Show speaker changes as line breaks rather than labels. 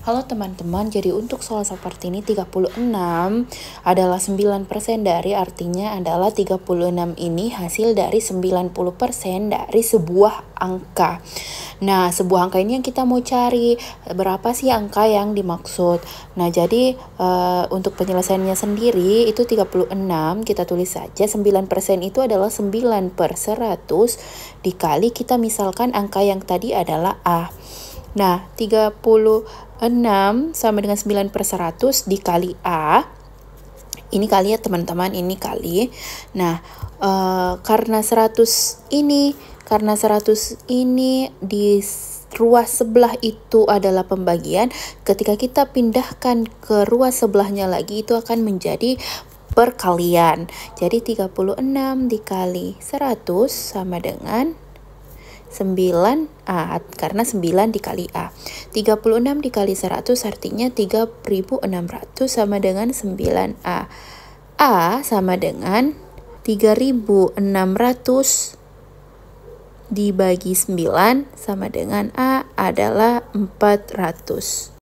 Halo teman-teman, jadi untuk soal seperti ini 36 adalah 9% dari, artinya adalah 36 ini hasil dari 90% dari sebuah angka. Nah, sebuah angka ini yang kita mau cari, berapa sih angka yang dimaksud. Nah, jadi untuk penyelesaiannya sendiri itu 36, kita tulis saja 9% itu adalah 9/100 dikali kita misalkan angka yang tadi adalah A. Nah, 36 sama dengan 9/100 dikali A. Ini kali ya teman-teman, ini kali. Nah, karena 100 ini di ruas sebelah itu adalah pembagian, ketika kita pindahkan ke ruas sebelahnya lagi itu akan menjadi perkalian. Jadi 36 dikali 100 sama dengan 9A, karena 9 dikali A. 36 dikali 100 artinya 3600 sama dengan 9A. A sama dengan 3600 dibagi 9 sama dengan A adalah 400.